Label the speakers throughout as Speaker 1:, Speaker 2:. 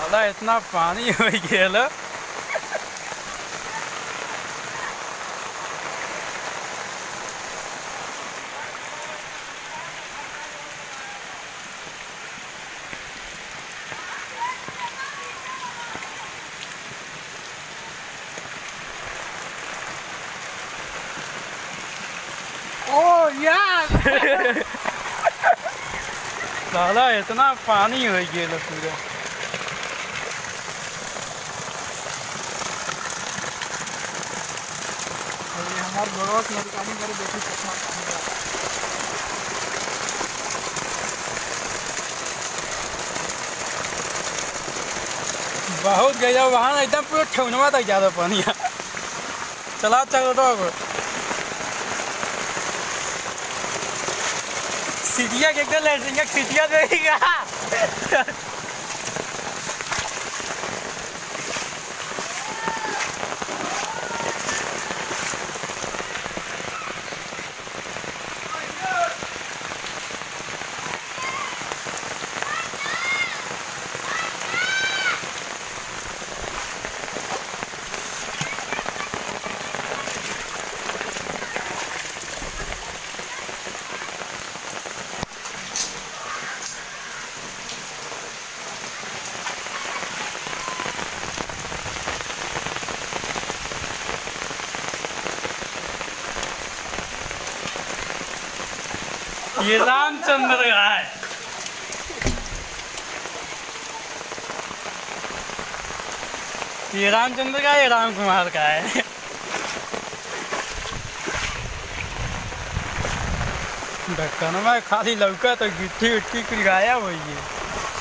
Speaker 1: साला इतना पानी हो गया।
Speaker 2: ओ यार
Speaker 1: साला इतना पानी हो गया पूरा।
Speaker 2: हमारे गोरवा की मदकानी करे देखी चश्मा
Speaker 1: बहुत गया वहाँ एकदम पूरा ठेवनवा तक ज़्यादा पानी है। चला चल तो सीटिया के एकदम लैटरिंग सीटिया देगा। ये रामचंद्र का है। ये रामचंद्र का, ये राम कुमार का है। ढक्कन में खाली लौका तो गिट्टी उट्टी कुछ गायब हुई है।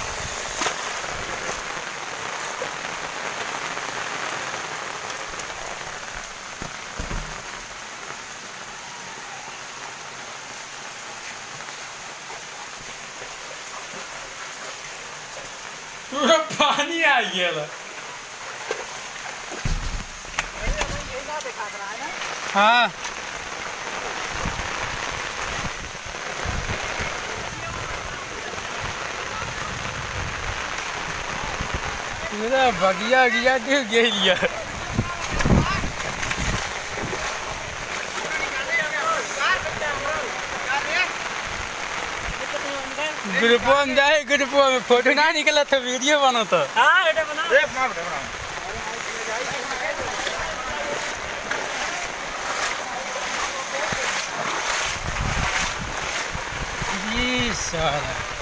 Speaker 1: पूरा पानी आ गया। हाँ पूरा बगिया गिया डूब गया। ग्रुपो में जाए, ग्रुपो में फोटो ना निकला तो वीडियो बनो तो।
Speaker 2: हाँ बेटा बना।
Speaker 1: ये सारा